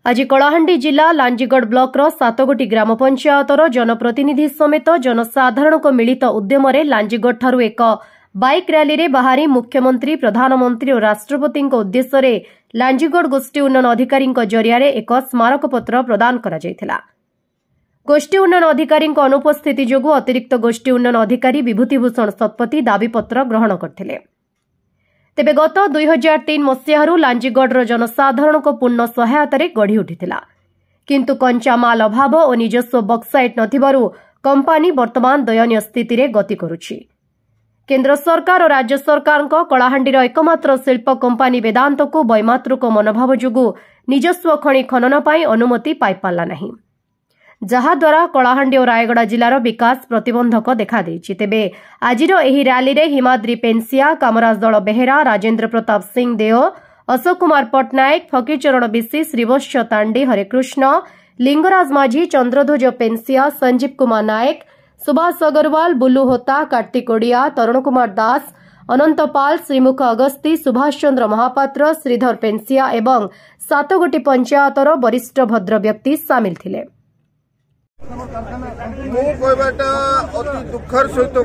आज कलाहांडी जिला लांजीगढ़ ब्लॉक रो 7 गोटी ग्राम पंचायतर जनप्रतिनिधि समेत जनसाधारण मिलित उद्यम लांजीगढ़ ठारू एक बाइक रैली रे बाहरी मुख्यमंत्री प्रधानमंत्री और राष्ट्रपति उद्देश्य रे लांजीगढ़ गोष्ठी उन्नयन अधिकारी जरिया एक स्मारक पत्र प्रदान करा जायथिला। गोष्ठी उन्नयन अधिकारी अनुपस्थिति जोगु अतिरिक्त गोष्ठी उन्नयन अधिकारी विभूतिभूषण शतपथी दाबीपत्र ग्रहण करथिले। तेबे गत 2003 मसीहारू लांजीगढ़ जनसाधारण पूर्ण सहायतार गढ़ी उठिथिला, किंतु कंचामाल अभाव और निजस्व बक्साइट नथिबारु कंपानी वर्तमान दयनीय स्थिति रे गति करुछि। केंद्र सरकार और राज्य सरकार कलाहांडीर एकमात्र शिल्प कंपानी वेदांत को वैमातृक मनोभाव जोगु निजस्व खनि खनन पाई अनुमति पाई पारला नहीं, जहाद्वारा कलाहांडी और रायगढ़ जिलार विकास प्रतिबंधक देखा देछि। तेबे आजिर एही रैली रे हिमाद्री पेंसिया, कामराज दल बेहेरा, राजेंद्र प्रताप सिंह देओ, अशोक कुमार पट्टनायक, फकीरचरण बिशी, श्रीवत्स तांडी, हरेकृष्ण, लिंगराज माझी, चंद्रध्वज पेंसिया, संजीव कुमार नायक, सुभाष अग्रवाल, बुल्लू होता, कार्तिक ओडिया, तरुण कुमार दास, अनंत पाल, श्रीमुख अगस्ती, सुभाष चंद्र महापात्र, श्रीधर पेंसिया एवं 7 गोटी पंचायतर वरिष्ठ भद्र व्यक्ति सामिल थिले। अति दुखर सहित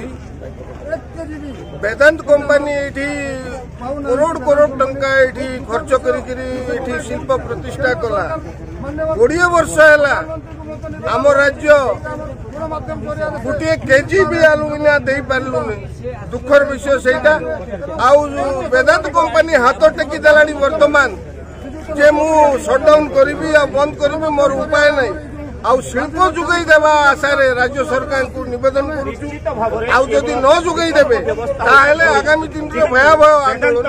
वेदांत कंपानी करोड़ करोड़ टंका खर्च कर शिल्प प्रतिष्ठा कला 20 वर्ष है। आम राज्य गोटे केजी भी आलुमिनिया दे पार्लुनि, दुखर विषय सेटा। वेदांत कंपानी हाथ टेकी देलानी वर्तमान जे मु शटडाउन करी बंद करी मोर उपाय नहीं। शिल्प जुगाई देवा आशा राज्य सरकार को निवेदन करुदी न जुगाई देवे आगामी दिन में भयावह आंदोलन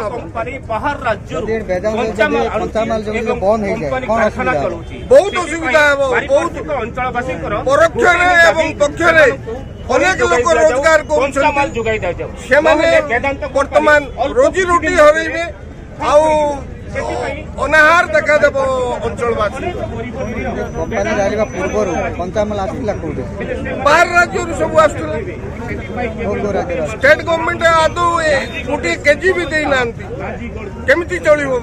बहुत असुविधा है। बहुत परोक्ष पक्ष अनेक लोक रोजगार वर्तमान रोजी रोटी हरइबे अनाहार देखा देव अंचलवासी। बाहर राज्य सब आसुले स्टेट गवर्नमेंट आदौ गोटे केजी भी देना केमिति चलो।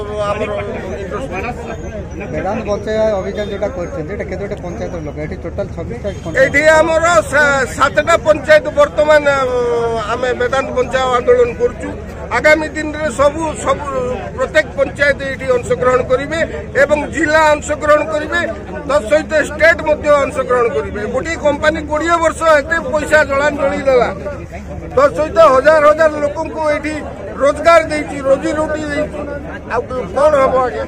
वेदांत बचाई अभियान जो करते पंचायत लोक ये टोटाल 26 ये आमर 7टा पंचायत वर्तमान आम वेदांत बचाओ आंदोलन करुचु। आगामी दिन में सब प्रत्येक पंचायत ये अंशग्रहण करेंगे एवं जिला अंशग्रहण करेंगे, तत्सहित स्टेट अंशग्रहण करेंगे। गोटे कंपानी 20 वर्ष एत पैसा जलांजलि देला, तत्सहित हजार हजार लोक ये रोजगार देती, रोजी रोटी कौन हम आगे।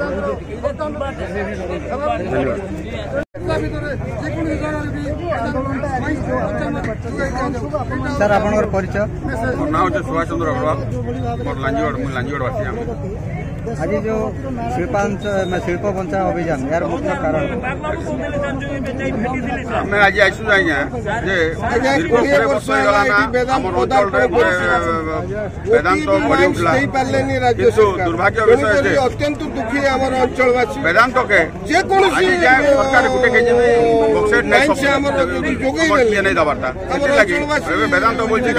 सर आपनर परिचय? मोर नाम है सुभाष चंद्र अग्रवाल, लांजीगढ़। आज जो शिल्प बचाओ अभियान यार मुख्य कारण आम आज आसु दीर्घ 20 वर्ष वेदांत बढ़ी उठला, दुर्भाग्य विषय अत्यंत दुखी आम अंचलवासी। वेदांत के सरकार गोटे केजी बक्साइट नहीं दबारता वेदांत बोलছে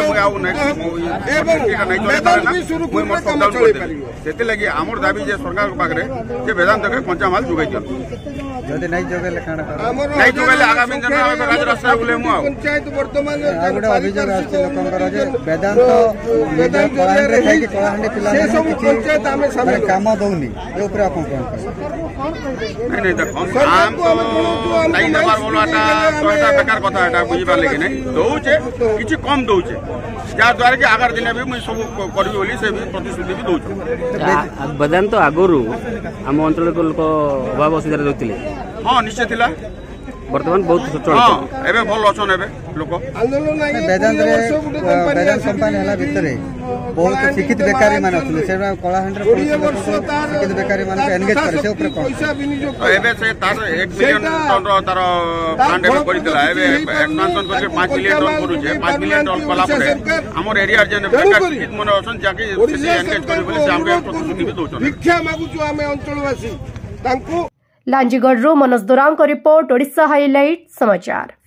लगे आमर दाबी जे सरकार पाखे जे वेदांत के कंचा माल जुगाई जदि नहीं जोगेले नहीं जोगेले आगामी दिन में राज्य रास्ता बुले पंचायत वर्तमान गोटे अभियोग आछे लोकंकर जे वेदांत कलाहांडी खाई के कलाहांडी पिला पंचायत आमे सामने काम दउनी ए ऊपर आपन नहीं देखो काम तो नहीं दबार बोलाटा तोटा बेकार कथा एटा बुझिबा लेके नहीं दउचे किछि कम दउचे जा द्वारा कि आगार दिन भी मुई सब करबी बोली से भी प्रतिश्रुति भी दउछु। वेदांत आगरु आम अंचल को लोक अभाव असुविधा होते। हाँ निश्चय थिला, वर्तमान बहुत हाँ एबे भल अछन एबे लोक वेदांत कंपानी हला भितरे बहुत शिक्षित बेकारी मान अछले से कलाहांडी शिक्षित बेकारी मान एंगेज करे से ऊपर कोन एबे से तार 1 मिलियन टन रो तार प्लांट एबे करितला एबे एक्सपेंशन करके 5 मिलियन टन करू छे। 5 मिलियन टन कला परे हमर एरिया जे बेकार शिक्षित मन अछन जाके एंगेज करे बोले से हमके प्रतिश्रुति भी दोछन। भिक्षा मागुछु आमे अंचलवासी तांको। लांजीगढ़ मनोज दोरांग रिपोर्ट, ओडिशा हाईलाइट समाचार।